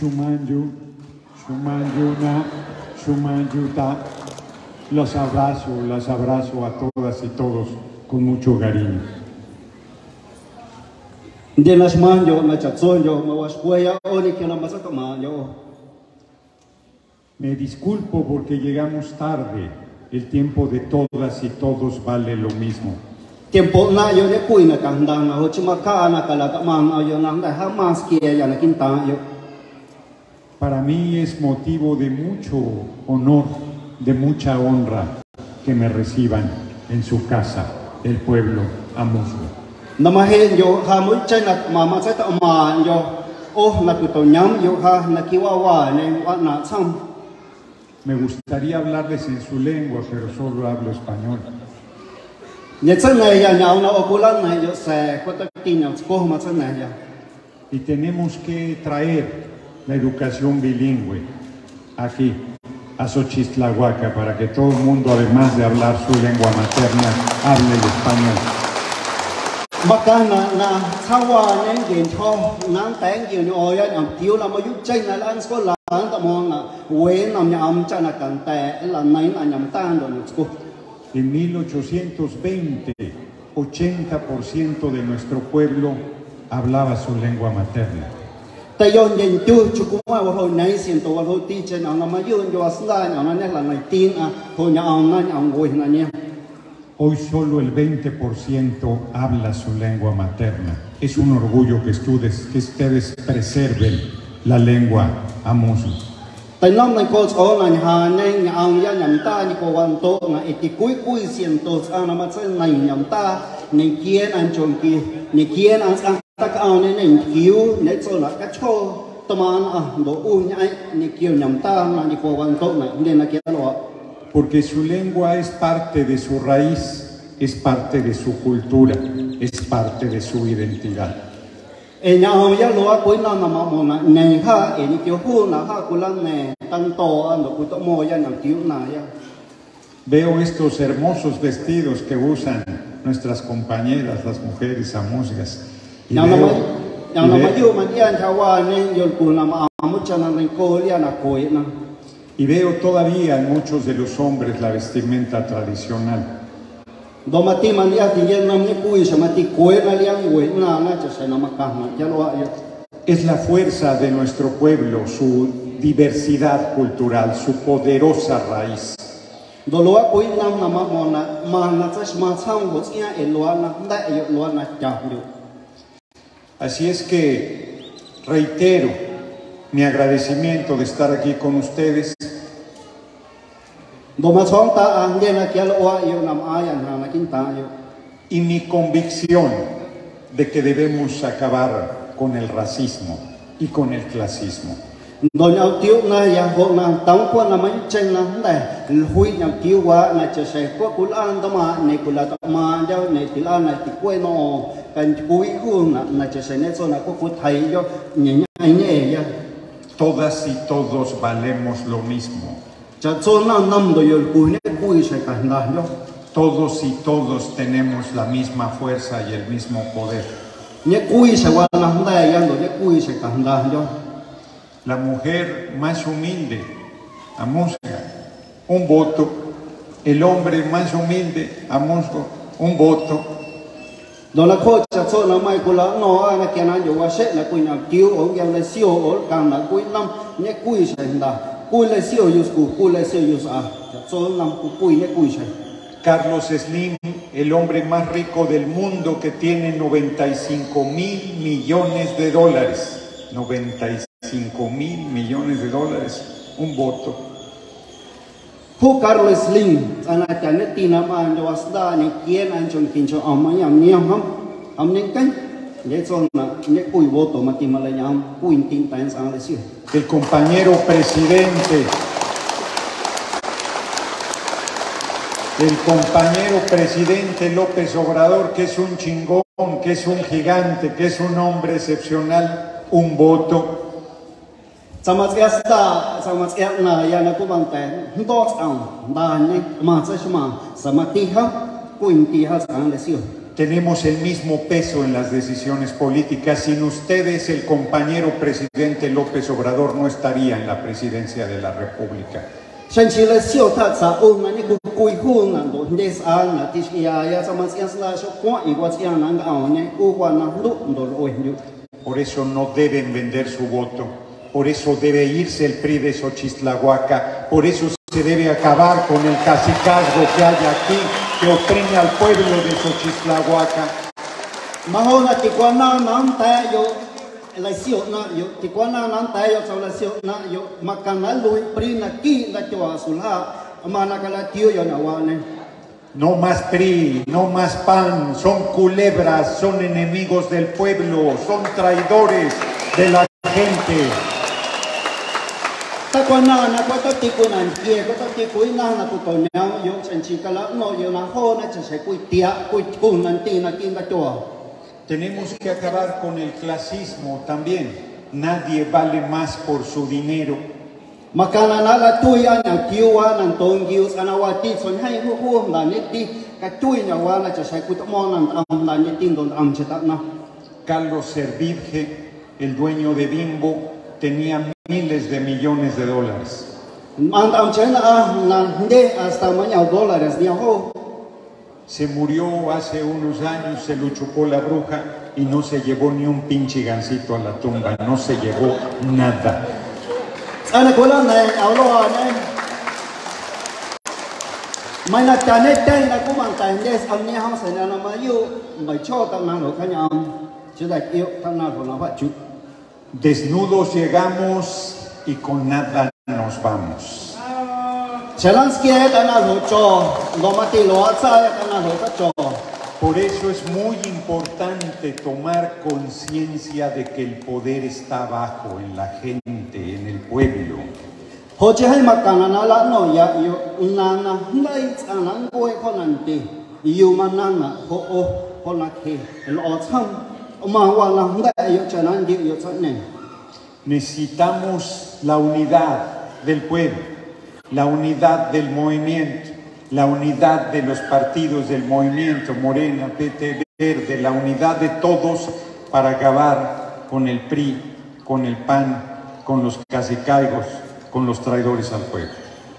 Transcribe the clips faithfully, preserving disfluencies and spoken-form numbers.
Shumanyu, Shumanyuna, Shumanyuta. Los abrazo, las abrazo a todas y todos con mucho cariño. Me disculpo porque llegamos tarde. El tiempo de todas y todos vale lo mismo. Tiempo na yo ne kui na kandang na ho chima ka na kala ka mang yo nang da ha mas ki ya na kinta yo. Para mí es motivo de mucho honor, de mucha honra que me reciban en su casa, el pueblo Amusgo. Namahe yo ha mu chai na mama sai ta ma yo oh na tu to nyam yo ha na ki wa wa ne wa na cham. Me gustaría hablarles en su lengua, pero solo hablo español. Y tenemos que traer la educación bilingüe aquí, a Xochitlahuaca, para que todo el mundo, además de hablar su lengua materna, hable el español. Bacana na sawa neng gen cho nang tang gen yo ya am tiu la ma yu chai na lan sko la ta mo na we nam ya am cha na kan te la nai na nyam tan do nu sko. En mil ochocientos veinte, ochenta por ciento de nuestro pueblo hablaba su lengua materna. Ta yon yen tu chu ku ma wa ho nai sin to wa ho ti chen na ma yun yo asla na na la nai tin a ho nya am na nya am we na nya. Hoy solo el veinte por ciento habla su lengua materna. Es un orgullo que ustedes, que ustedes preserven la lengua Amusgo. Porque su lengua es parte de su raíz, es parte de su cultura, es parte de su identidad. Veo estos hermosos vestidos que usan nuestras compañeras, las mujeres amusgas. Y veo, y veo, Y veo todavía en muchos de los hombres la vestimenta tradicional. Es la fuerza de nuestro pueblo, su diversidad cultural, su poderosa raíz. Así es que reitero mi agradecimiento de estar aquí con ustedes. Y mi convicción de que debemos acabar con el racismo y con el clasismo. Todas y todos valemos lo mismo. Todos y todos tenemos la misma fuerza y el mismo poder. La mujer más humilde, Amusga, un voto. El hombre más humilde, Amusgo, un voto. Carlos Slim, el hombre más rico del mundo, que tiene noventa y cinco mil millones de dólares. noventa y cinco mil millones de dólares, un voto. Carlos Slim, el compañero presidente, el compañero presidente López Obrador, que es un chingón, que es un gigante, que es un hombre excepcional, un voto. tenemos el mismo peso en las decisiones políticas. Sin ustedes, el compañero presidente López Obrador no estaría en la presidencia de la República. Por eso no deben vender su voto. Por eso debe irse el P R I de Xochitlahuaca. Por eso se debe acabar con el cacicazgo que hay aquí, que oprime al pueblo de Xochitlahuaca. Mahona Tijuana nan tayo la sio na yo Tijuana nan tayo sa la sio na yo makana lui pri na ki na twa sulha amana kala tio yo na wane. No más P R I, no más P A N, son culebras, son enemigos del pueblo, son traidores de la gente. Ta kwana na kwa ta tikuna ye ko ta tikuina na tu to nyao yo chen chikala no yo na ho na che se kuitia kuitun nan ti na kin ta twa. Tenemos que acabar con el clasismo también. Nadie vale más por su dinero. Makana na la tuya na tiwa nan tong gius anawati son hai hu hu na niti ka tui na wa na che se kuit mo nan am na niti don am che ta na. Carlos Servirge, el dueño de Bimbo, tenía miles de millones de dólares. Se murió hace unos años, se lo chupó la bruja y no se llevó ni un pinche gancito a la tumba, no se llevó nada. Desnudos llegamos y con nada nos vamos. Por eso es muy importante tomar conciencia de que el poder está abajo, en la gente, en el pueblo. Necesitamos la unidad del pueblo, la unidad del movimiento, la unidad de los partidos del movimiento, Morena, P T Verde, la unidad de todos para acabar con el P R I, con el P A N, con los cacicaigos, con los traidores al pueblo.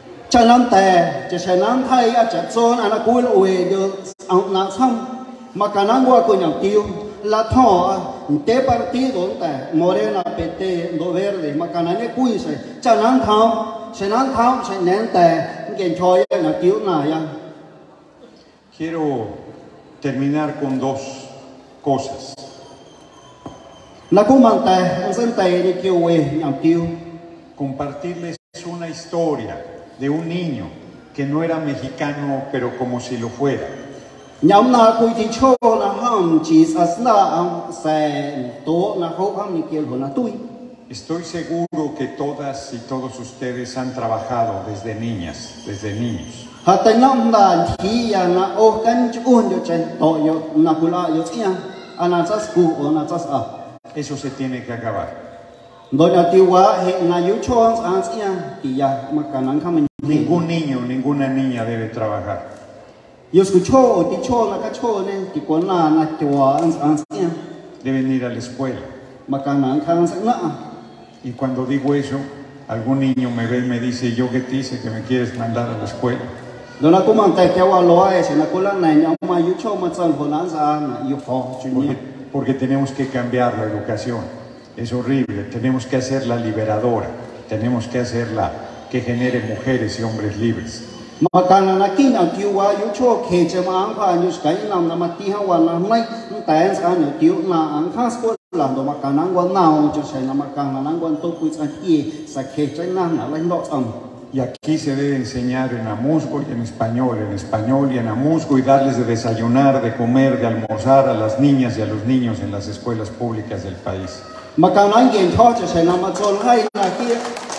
La toa te partido te Morena P T do Verde makana ne kuise chanan thao chenan thao chenen te gen choy na tiu na ya. Quiero terminar con dos cosas. La kumante un sente de kiwe na tiu. Compartirles una historia de un niño que no era mexicano pero como si lo fuera. Estoy seguro que todas y todos ustedes han trabajado desde niñas, desde niños. Eso se tiene que acabar. Ningún niño, ninguna niña debe trabajar. Deben ir a la escuela. Y cuando digo eso, algún niño me ve y me dice, ¿yo qué te hice que me quieres mandar a la escuela? Porque, porque tenemos que cambiar la educación. Es horrible. Tenemos que hacerla liberadora. Tenemos que hacerla que genere mujeres y hombres libres. Makana na kina tiwa yu cho ke che ma ang pha nyu skai nam na mati ha wan na mai tan sa nyu tiu na ang khas ko la do makana ngwan nao cho sai na makana na ngwan to pu sa ki sa ke che na na lai lo sam. Y aquí se debe enseñar en Amuzgo y en español, en español y en Amuzgo, y darles de desayunar, de comer, de almorzar a las niñas y a los niños en las escuelas públicas del país. Makana ngien tho che sai na ma chol hai na ki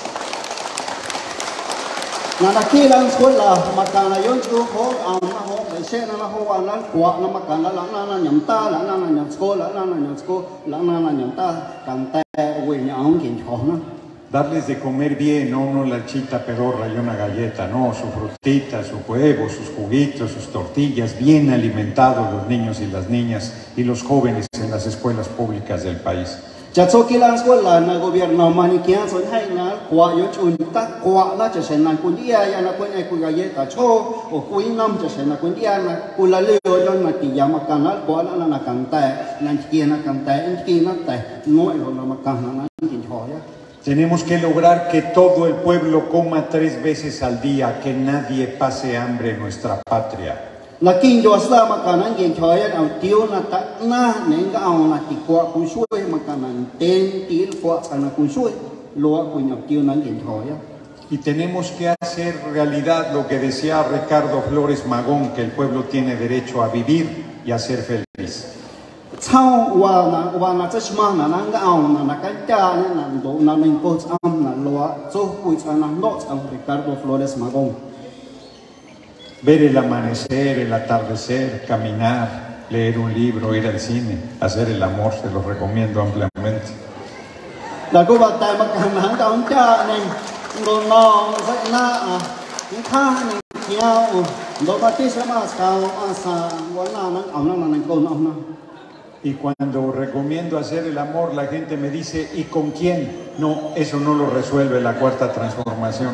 Nanakilang sekolah makana yon tu ho am na ho se na ho wan lan kwa na makana lang na na nyam ta lang na na nyam sekolah lang na nyam sekolah lang na na nyam ta kan te we nyam kin cho na. darles de comer bien, no una lanchita pedorra y una galleta, no, su frutita, su huevo, sus juguitos, sus tortillas, bien alimentados los niños y las niñas y los jóvenes en las escuelas públicas del país. Cha cho kilang sekolah na gobierno manikian son hai na kwa yo chun ta kwa na cha sen na kun ia ya na kun ai ku ga ye ta cho o ku nam cha sen na kun ia na ku la le yo yon na ti ya ma kan na kwa na na kan ta na ki na kan ta en ki na ta no e na ma kan na kin cho ya. Tenemos que lograr que todo el pueblo coma tres veces al día, que nadie pase hambre en nuestra patria. Na kin yo sa ma kan na kin cho ya au tiu na ta na ne ga au na ti kwa ku shui ma kan na ten ti kwa sa na ku shui lo ku nya tiu na kin cho ya. Y tenemos que hacer realidad lo que decía Ricardo Flores Magón, que el pueblo tiene derecho a vivir y a ser feliz. Chao wa na wa na cha shma na na ga au na na ka cha na do na ning ko am na lo zo ku cha na no cha Ricardo Flores Magón. Ver el amanecer, el atardecer, caminar, leer un libro, ir al cine, hacer el amor, se los recomiendo ampliamente. La cuba ta ma ka na ka un cha ning do no sa na a ni kha ni kiao do ba ti sa ma ka asa wa na na au na na ko na na. Y cuando recomiendo hacer el amor, la gente me dice, ¿y con quién? No, eso no lo resuelve la cuarta transformación.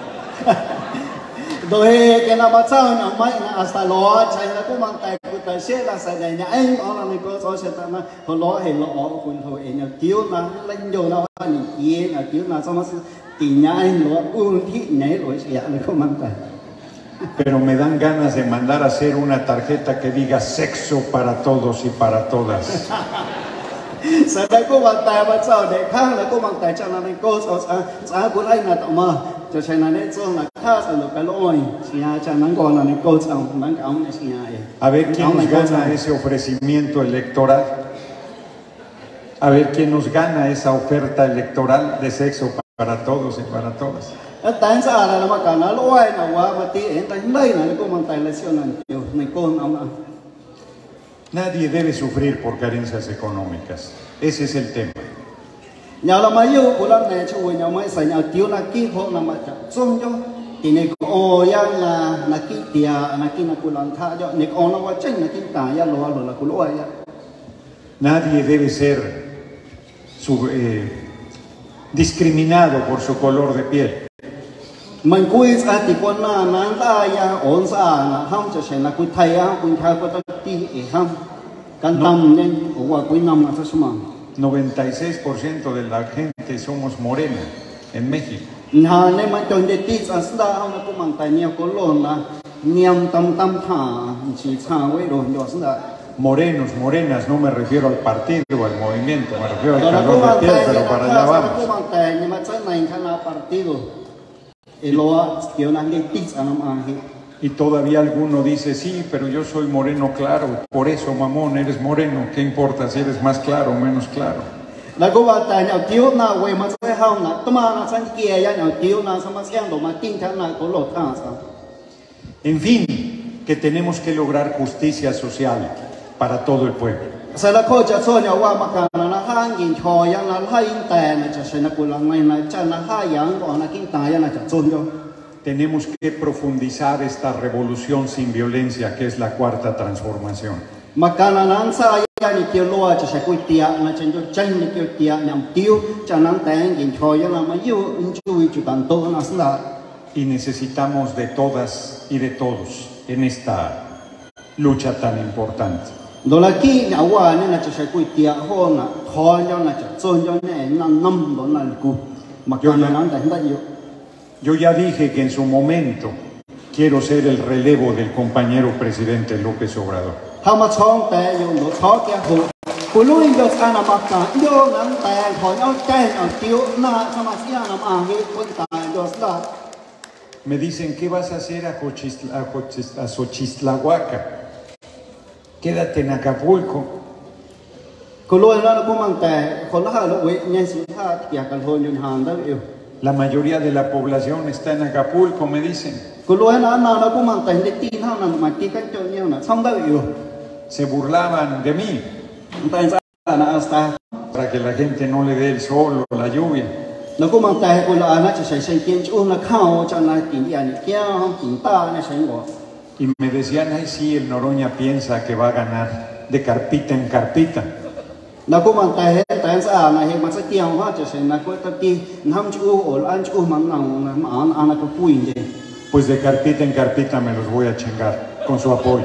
Doe que na ba chao na mai na hasta lo chai na ko mang tai ku tai se la sa dai na ai o na ni ko so se ta na ko lo he lo o ku ho e na tiu na lên yo na ni ye na tiu na so ma ti nya ai lo u thi nei lo se ya ni ko mang tai. Pero me dan ganas de mandar a hacer una tarjeta que diga sexo para todos y para todas. Sa dai ko mang tai ba chao de khang la ko mang tai cha na ni ko so sa sa ku ai na ta ma cho sai na ne zo na kha sa lo ka lo oi sia cha nan ko na ni ko chao nan ka on sia e. A ver quién nos gana ese ofrecimiento electoral. A ver quién nos gana esa oferta electoral de sexo para todos y para todas. Tan sa la ma ka na lo ai na wa ma ti en tai nei na ko mang tai la sio na yo ni ko na na. Nadie debe sufrir por carencias económicas. Ese es el tema. Nhà là mấy yêu của lần này chú nhà mấy sai nhà tiêu là kí hộ là mà chặt xong cho thì này có yang là là kí tia là kí là của lần tha cho này có nó quá chênh là kí tả ya lo lo là của lo ya. Nadie debe ser su, eh, discriminado por su color de piel. Mình cúi ra thì con na nán ta ya ổn sa là ham cho sai là cúi thay ya cúi thay có tất ti ham can tâm nên của cúi năm là sao mà noventa y seis por ciento de la gente somos morena en México. Nha nên mà cho nên tí sa sa ham nó cũng mang tai nhiều có lon là niệm tâm tâm thả chỉ cha với rồi nhỏ sa. Morenos, morenas, no me refiero al partido o al movimiento, me refiero al calor de piel, pero para allá vamos. Y todavía alguno dice, sí, pero yo soy moreno claro, por eso, mamón, eres moreno, ¿qué importa si eres más claro o menos claro? En fin, que tenemos que lograr justicia social para todo el pueblo. Tenemos que profundizar esta revolución sin violencia que es la cuarta transformación. Y necesitamos de todas y de todos en esta lucha tan importante. Yo ya dije que en su momento quiero ser el relevo del compañero presidente López Obrador. Me dicen, ¿qué vas a hacer a, Xochistla, a, Xochist, a Xochistlahuaca? Quédate en Acapulco. La mayoría de la población está en Acapulco, me dicen. Se burlaban de mí para que la gente no le dé el sol o la lluvia. nó cũng mang tay của là nó chỉ sẽ xây kiến chỗ nó khao cho nó tiền nhà này kia tiền ta này sẽ ngồi. Y me decían, ay sí, el Noroña piensa que va a ganar de carpita en carpita. Nó cũng mang tay hết tay ra này hết mà sẽ tiêu hóa cho sẽ nó có cái năm chỗ ở ăn chỗ mà nào mà ăn ăn nó có quỳ gì. Pues de carpita en carpita me los voy a chingar con su apoyo.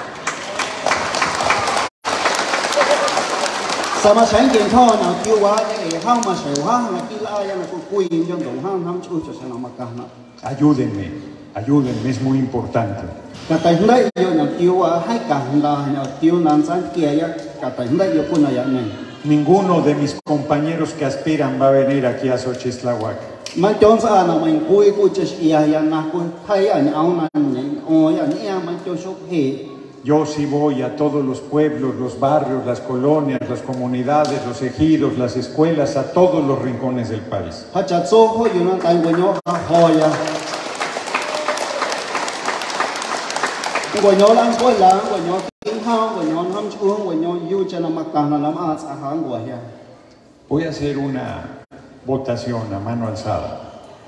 Sao mà sáng kiến thôi nào kêu quá để hao mà sửa hóa là kêu là ai là có quỳ trong đồng hao năm chỗ cho sẽ làm mà càng nặng. Ayúdenme, ayúdenme, es muy importante. Cả tại hôm nay giờ nào kêu hai càng là nào kêu nam sáng kia ya cả tại hôm nay giờ cũng là vậy này. Ninguno de mis compañeros que aspiran va a venir aquí a Xochitláhuac. Mà chọn sao nào mình quỳ quỳ cho ia ya na quỳ thay anh áo này ôi anh em mà cho số hệ. Yo sí voy a todos los pueblos, los barrios, las colonias, las comunidades, los ejidos, las escuelas, a todos los rincones del país. Voy a hacer una votación a mano alzada.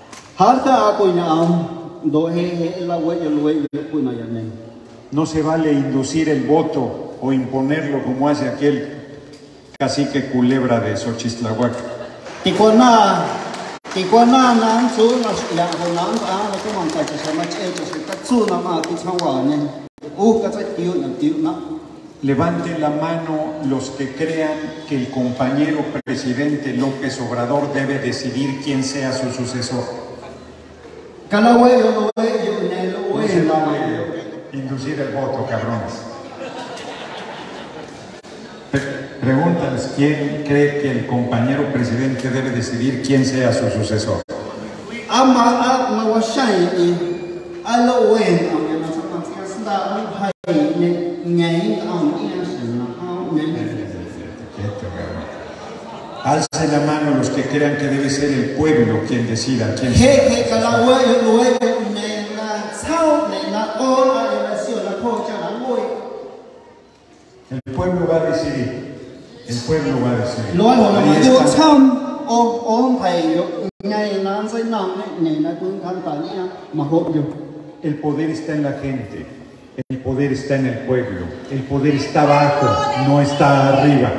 No se vale inducir el voto o imponerlo como hace aquel cacique culebra de Xochitláhuac. Levanten la mano los que crean que el compañero presidente López Obrador debe decidir quién sea su sucesor. Inducir el voto, cabrones. Pregúntales quién cree que el compañero presidente debe decidir quién sea su sucesor. Alce la mano los que crean que debe ser el pueblo quien decida quién sea. El pueblo va a decidir. El pueblo va a decidir. Ahí está. El poder está en la gente. El poder está en el pueblo. El poder está abajo, no está arriba.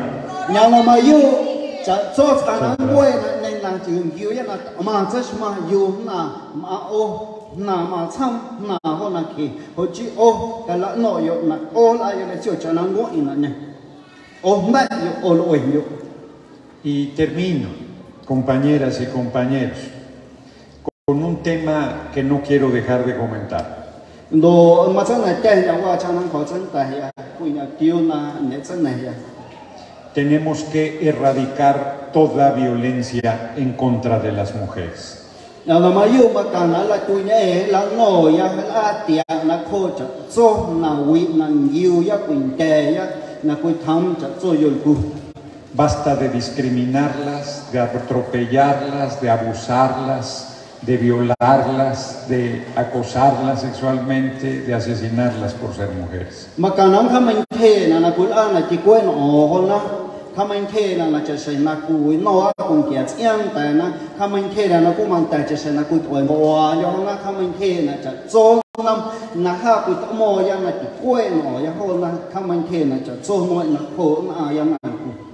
Na mà chăm na ho na ki ho chi o ka la no yo na o la yo le cho cha na ngo ina ne o ma yo o lo yo. Y termino, compañeras y compañeros, con un tema que no quiero dejar de comentar. Do ma cha na te ya wa cha na ko chen ta ya ku ya tiu na ne chen na ya. Tenemos que erradicar toda violencia en contra de las mujeres. Nào là mà yêu mà càng là tôi nhớ là ngồi ya là tiệt là khô chặt số là quý là yêu ya quỳnh tè ya là quỳnh thắm chặt số yêu cu. Basta de discriminarlas, de atropellarlas, de abusarlas, de violarlas, de acosarlas sexualmente, de asesinarlas por ser mujeres. Mà càng nắm khăm anh thế là là quỳnh ăn là chỉ quên ổ hơn đó. Khăm anh thế là là chỉ xây là cùi nó cũng kiệt yên tại na khăm anh thế là nó cũng mang tại chỉ xây là cùi tuổi mùa do na khăm anh thế là chỉ zôn năm na ha cùi tao mò ya là chỉ quên nó ya hơn na khăm anh thế là chỉ zôn mọi là khổ na ya na.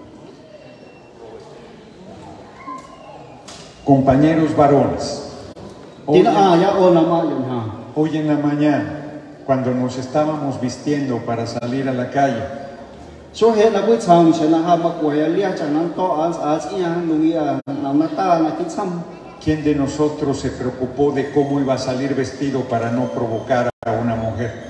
Compañeros varones, hoy en la mañana, cuando nos estábamos vistiendo para salir a la calle, ¿quién de nosotros se preocupó de cómo iba a salir vestido para no provocar a una mujer?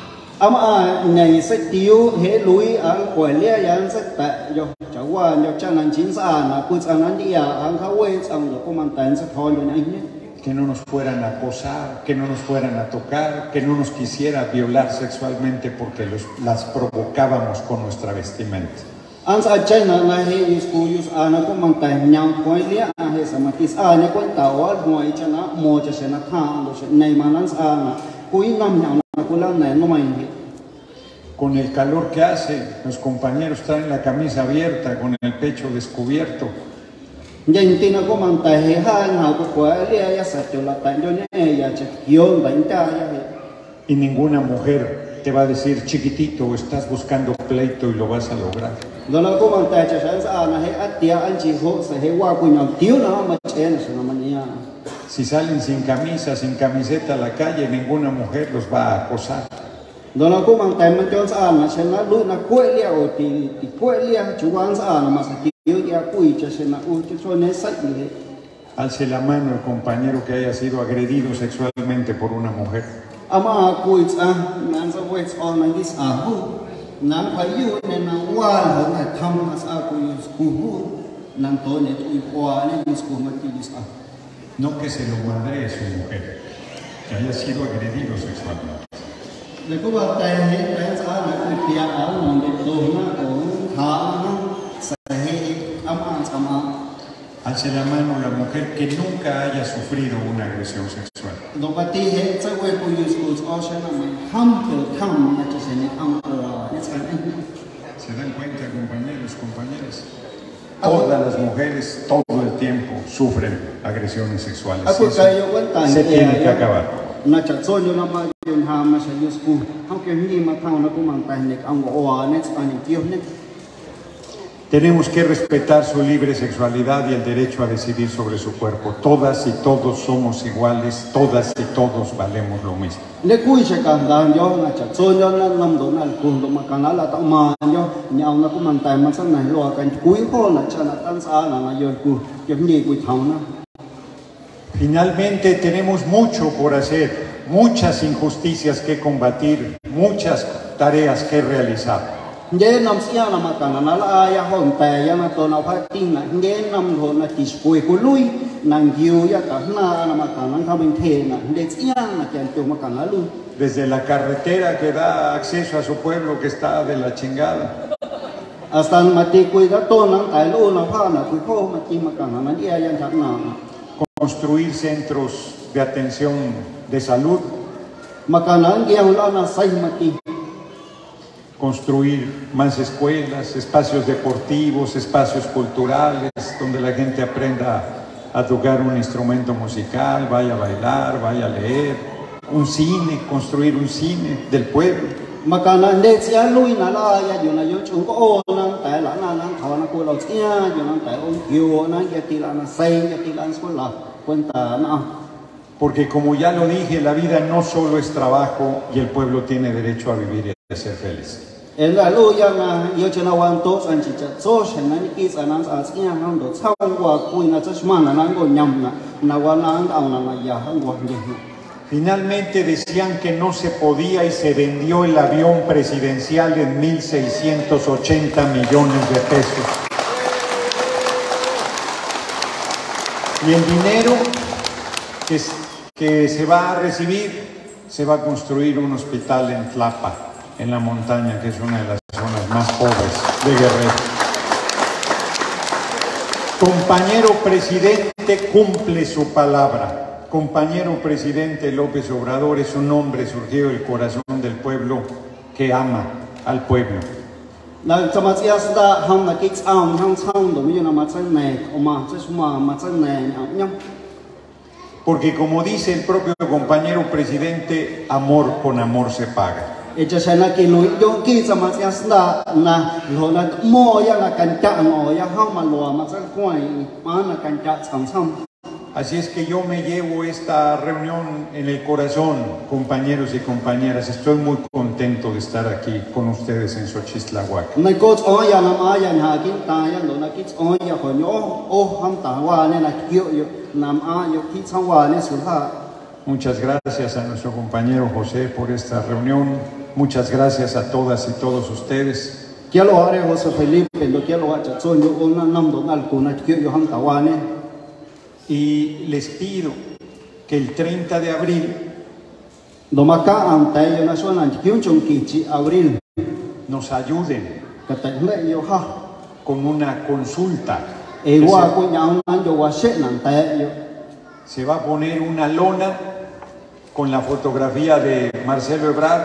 Que no nos fueran a acosar, que no nos fueran a tocar, que no nos quisiera violar sexualmente porque los, las provocábamos con nuestra vestimenta. Con el calor que hace, los compañeros traen la camisa abierta, con el pecho descubierto. Nhân tin có mang tài hệ hai nào có quả lia ya sạch cho là tại cho nhé ya chắc hiếu đánh cha ya. Y ninguna mujer te va a decir, chiquitito, estás buscando pleito y lo vas a lograr. Đó là có mang tài cho sáng sáng là hệ ắt tia anh chị hộ sẽ hệ qua của nhau thiếu nó mà chế là sự mà nhá. Si salen sin camisa, sin camiseta a la calle, ninguna mujer los va a acosar. Đó là có mang tài mà cho sáng là sẽ là lui là quậy lia ở thì thì quậy lia chú quan sáng là mà sẽ thiếu ya quậy cho sẽ là u cho nên sách gì. Alce la mano el compañero que haya sido agredido sexualmente por una mujer. Ama quậy à nan sa quậy on là this à hu nan phải yêu nên là qua hơn là thăm as a quậy hu hu nan to nên tụi qua nên this hu mà thì this à. No que se lo madre a su mujer, que haya sido agredido sexualmente. Để có bao tay hết cái xã là cái tia áo mình để đồ nó cũng thả nó sẽ ấm ấm ấm ấm. Alce la mano la mujer que nunca haya sufrido una agresión sexual. Đồ bát ti hết sẽ quay của YouTube ở trên là mình thăm từ thăm là cho sẽ nên ăn ở nên sẽ anh. ¿Se dan cuenta, compañeros, compañeras? Todas las mujeres, todo el tiempo, sufren agresiones sexuales. Eso se tiene que acabar. Nó chặt xôi như nó mà dùng hàm mà sẽ YouTube. Không kiểu như mà thằng nó cũng mang tay này ăn ở nên sẽ anh tiêu nên. Tenemos que respetar su libre sexualidad y el derecho a decidir sobre su cuerpo. Todas y todos somos iguales, todas y todos valemos lo mismo. Nếu cúi sẽ càng đàn do là chặt xôi do nó nằm đó là cùng đó mà càng là là tạo mà do nhau nó cũng mang tay mà sáng này lo cái cúi khó là cho là tan xa là là do cúi kiểu như cúi thằng nó. Finalmente tenemos mucho por hacer, muchas injusticias que combatir, muchas tareas que realizar. Nhớ năm xưa là mà càng là là ai hồn tè ya mà tôi nào phát tin là nhớ năm hồi là chỉ quỳ của lui nàng yêu ya cả na là mà càng năng thao bình thể là để xưa là chèn chung mà càng là lui. Desde la carretera que da acceso a su pueblo que está de la chingada. Hasta mà ti quỳ đó tôi năng tại lui là pha là quỳ khô mà ti mà càng là mình ia yang chắc nào. Construir centros de atención de salud. Mà càng là nghèo là là say mà ti. Construir más escuelas, espacios deportivos, espacios culturales, donde la gente aprenda a tocar un instrumento musical, vaya a bailar, vaya a leer, un cine, construir un cine del pueblo. Mà cả là để xia lui là là ya dù là dù chúng có ô năng tại là là năng thọ là cô lâu xia dù năng tại ôn kiều năng ya ti là là say ya ti là số là quân ta nào. Porque como ya lo dije, la vida no solo es trabajo y el pueblo tiene derecho a vivir y a ser feliz. En la luya na yo chana wan to san chi cha so shen na ni ki sa nan sa sia nan do chao wa kui na chashma na nan go nyam na na wa nan au na na ya han go ni. Finalmente decían que no se podía y se vendió el avión presidencial en mil seiscientos ochenta millones de pesos. Y el dinero que, que se va a recibir, se va a construir un hospital en Tlapa, en la montaña, que es una de las zonas más pobres de Guerrero. Compañero presidente cumple su palabra. Compañero presidente López Obrador es un hombre surgido del corazón del pueblo que ama al pueblo. Na chamasia sta ham na kix am hang chang do mi na ma chang ne oma chuma ma chang ne nyam. Porque como dice el propio compañero presidente, amor con amor se paga. Echa sana ki lui yo ki chamasia sta na lo na mo ya na kan cha ngo ya hang ma lo ma chang kwai ma na kan cha chang chang. Así es que yo me llevo esta reunión en el corazón, compañeros y compañeras. Estoy muy contento de estar aquí con ustedes en Xochitlahuaca. Muchas gracias a nuestro compañero José por esta reunión. Muchas gracias a todas y todos ustedes. Y les pido que el treinta de abril nos ayuden con una consulta. Se va a poner una lona con la fotografía de Marcelo Ebrard.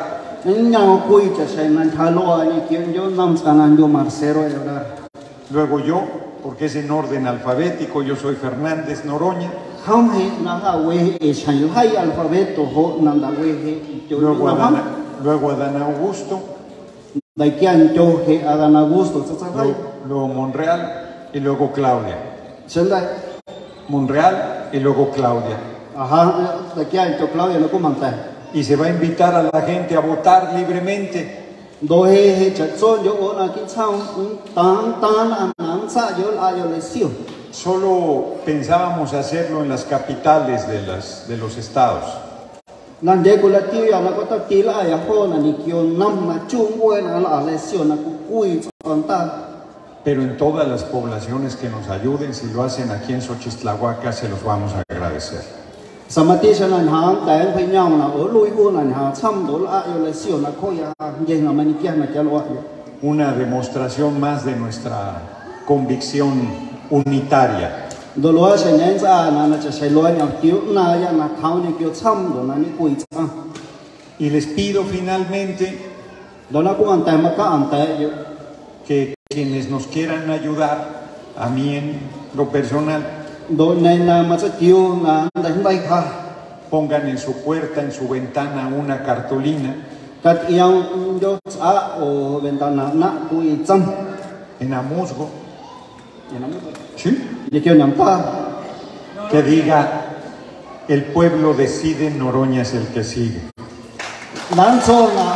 Luego yo porque es en orden alfabético. Yo soy Fernández Noroña. không hệ là ha we e chan hay alphabet to ho nam da we he Luego Adán, luego Adán Augusto. dai kian cho he Adán Augusto sa sa hay Luego, luego Monreal y luego Claudia. sen dai Monreal y luego Claudia. aha dai kian cho Claudia nó cũng mang tay Y se va a invitar a la gente a votar libremente. do he he cha so yo ona ki chang tan tan an an sa yo la yo le sio Solo pensábamos hacerlo en las capitales de, las, de los estados. nan de ko la ti ya na ko ta ti la ya ho na ni kyo nam na chung we na la le sio na ku kui on ta Pero en todas las poblaciones que nos ayuden, si lo hacen aquí en Xochitlahuaca, se los vamos a agradecer. samati sa nan hang ta phai nyao na o lui hu nan ha cham do la yo le sio na ko ya ye na mani kya na kya lo yo Una demostración más de nuestra convicción unitaria. do lo sa nyen sa na na cha sai lo nya kyu na ya na thau ni kyu cham do na ni kui cha Y les pido finalmente do na ko an ta ma ka an ta yo que quienes nos quieran ayudar, a mí en lo personal, do na na ma cha kyu na dai bai kha pongan en su puerta, en su ventana, una cartulina kat yang yo sa o ventana na kui cham en Amusgo, ya na ¿sí?, ye kyo nyam ta que diga: el pueblo decide, Noroña es el que sigue. nan so na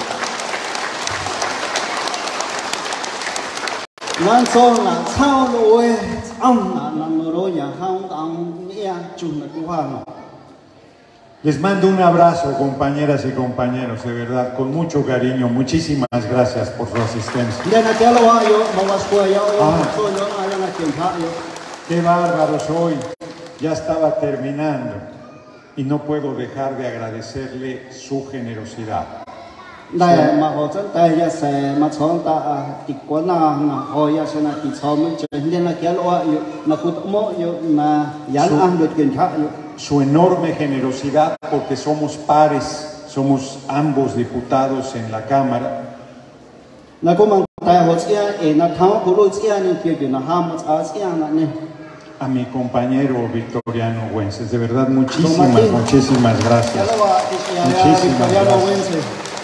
nan so na chao lo we am na na no ro ya hang ang ya chu na ku ha no Les mando un abrazo, compañeras y compañeros, de verdad, con mucho cariño. Muchísimas gracias por su asistencia. de na te lo wa yo ma was ko yo Ah. so yo na ya na kyen tha yo Qué bárbaros hoy. Ya estaba terminando y no puedo dejar de agradecerle su generosidad. dai ma ho chen tai ya se ma chong ta ti ko na na ho ya se na ti chong me chen de na ke lo wa yo na ku mo yo na ya Su- ang yo kyen tha yo Su enorme generosidad, porque somos pares, somos ambos diputados en la Cámara. na ko mang tai ho chia e na thau ku lo chia ni kyo yo na ha ma cha chia na ne A mi compañero Victoriano Güences, de verdad, muchísimas, muchísimas gracias. Muchísimas gracias.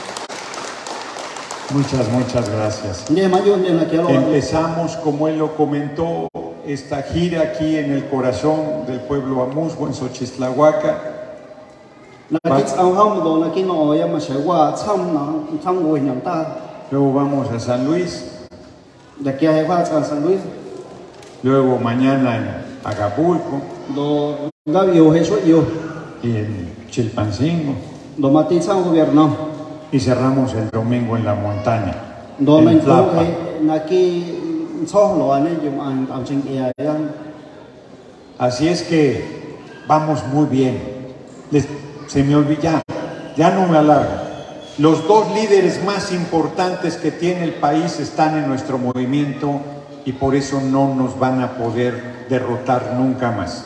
Muchas, muchas gracias. Empezamos, como él lo comentó, esta gira aquí en el corazón del pueblo Amusgo, en Xochitlahuaca. Luego vamos a San Luis. Luego mañana en Acapulco y en Chilpancingo. Y cerramos el domingo en la montaña, en Tlapa. Así es que vamos muy bien. Les- se me olvidó, ya, ya no me alargo. Los dos líderes más importantes que tiene el país están en nuestro movimiento y por eso no nos van a poder derrotar nunca más.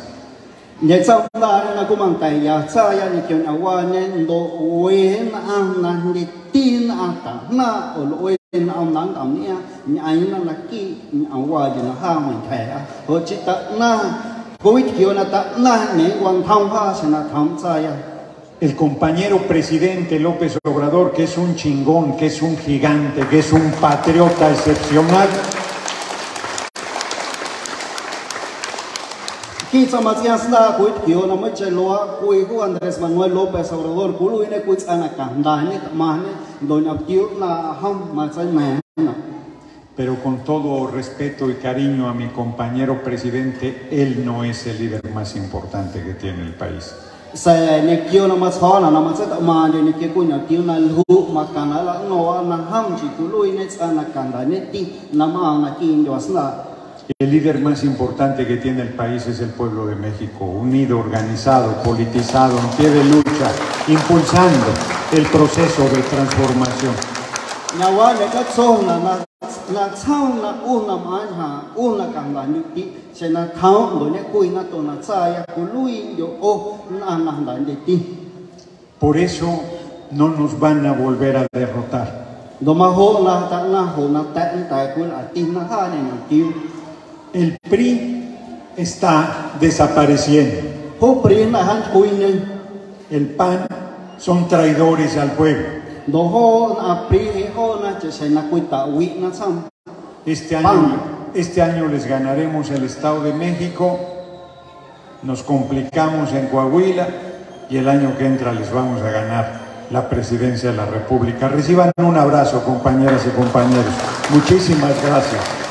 El compañero presidente López Obrador, que es un chingón, que es un gigante, que es un patriota excepcional, Kita matias na kuit kio na mo cheloa kui ku Andrés Manuel López Obrador kulu ine kuit anaka ndani mane doña kio na ham ma sai na pero con todo respeto y cariño a mi compañero presidente, él no es el líder más importante que tiene el país. sa ne kio na ma chona na ma sa ta ma de ne ke ku nya kio na lu ma kana la no na ham chi kulu ine anaka ndani ti na ma na ki ndo asna. El líder más importante que tiene el país es el pueblo de México, unido, organizado, politizado, en pie de lucha, impulsando el proceso de transformación. Nyawa ne ka chona na na chao na una ma ha una ka na ni ti se na thao do ne kui na to na cha ya kulu yo o na na na de ti. Por eso no nos van a volver a derrotar. Do ma ho na ta na ho na ta ta ku la ti na ha ne na ti. El P R I está desapareciendo. Hô Pri là han cùi nâng. El P A N son traidores al pueblo. Đồ hô là Pri hô là chỉ sẽ là cùi tạo vị là xong. Este año, este año les ganaremos el Estado de México, nos complicamos en Coahuila y el año que entra les vamos a ganar la presidencia de la República. Reciban un abrazo, compañeras y compañeros. Muchísimas gracias.